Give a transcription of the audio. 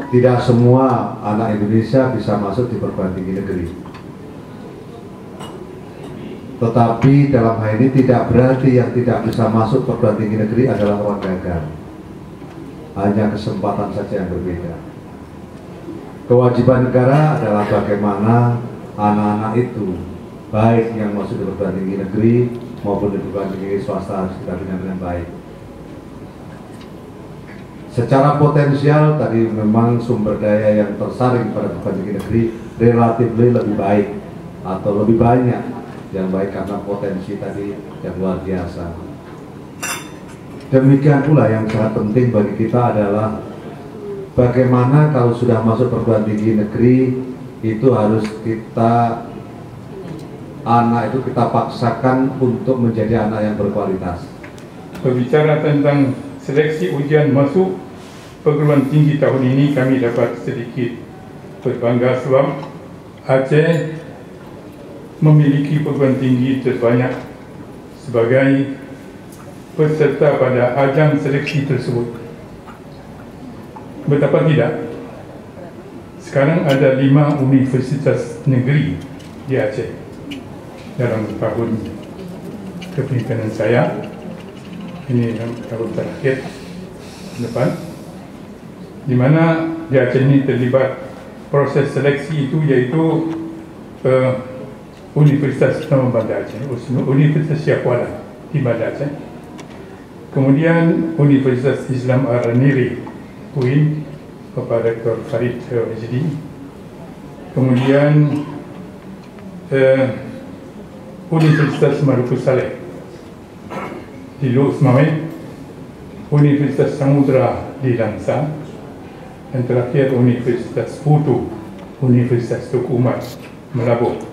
tidak semua anak Indonesia bisa masuk di perguruan tinggi negeri. Tetapi dalam hal ini tidak berarti yang tidak bisa masuk perguruan tinggi negeri adalah orang gagal. Hanya kesempatan saja yang berbeda. Kewajiban negara adalah bagaimana anak-anak itu, baik yang masuk di perguruan tinggi negeri maupun di perguruan tinggi swasta, harus kita bina dengan baik. Secara potensial tadi memang sumber daya yang tersaring pada perguruan tinggi negeri relatif lebih baik atau lebih banyak yang baik karena potensi tadi yang luar biasa. Demikian pula yang sangat penting bagi kita adalah bagaimana kalau sudah masuk perguruan tinggi negeri itu harus anak itu kita paksakan untuk menjadi anak yang berkualitas. Berbicara tentang seleksi ujian masuk perguruan tinggi tahun ini, kami dapat sedikit berbangga sebab Aceh memiliki perguruan tinggi terbanyak sebagai peserta pada ajang seleksi tersebut. Betapa tidak, sekarang ada 5 universitas negeri di Aceh dalam tahun kepemimpinan saya. Ini tahun terakhir depan, di mana di Aceh ini terlibat proses seleksi itu, yaitu Universitas Islam Banda Aceh, Universitas Syakuala di Banda Aceh, kemudian Universitas Islam Ar-Niri UIN, Bapak Rektor Farid Majdi, kemudian Universitas Maluku Saleh di Luz Mame, Universitas Samudra di Langsa, dan terakhir Universitas Putu, Universitas Tuku Umar, Melabuh.